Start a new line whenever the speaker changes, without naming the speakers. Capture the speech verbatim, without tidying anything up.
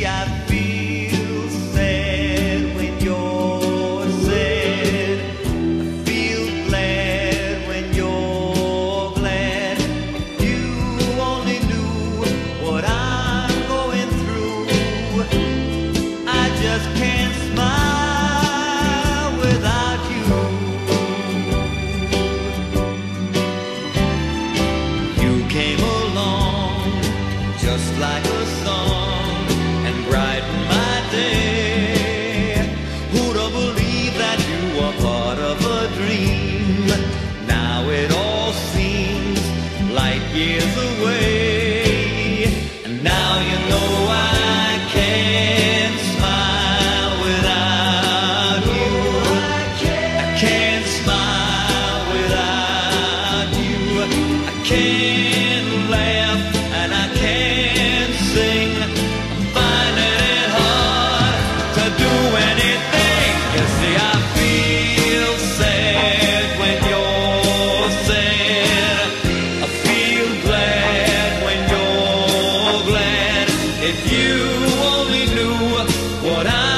see, I feel sad when you're sad. I feel glad when you're glad. If you only knew what I'm going through, I just can't smile without you. You came along just like a song and brightened my day. Who'd have believed that you were part of a dream? Now it all seems light years away, and now you know I can't smile without you. I can't smile without you. I can't laugh and I can't sing. I'm finding it hard to do anything. You see, I feel sad when you're sad. I feel glad when you're glad. If you only knew what I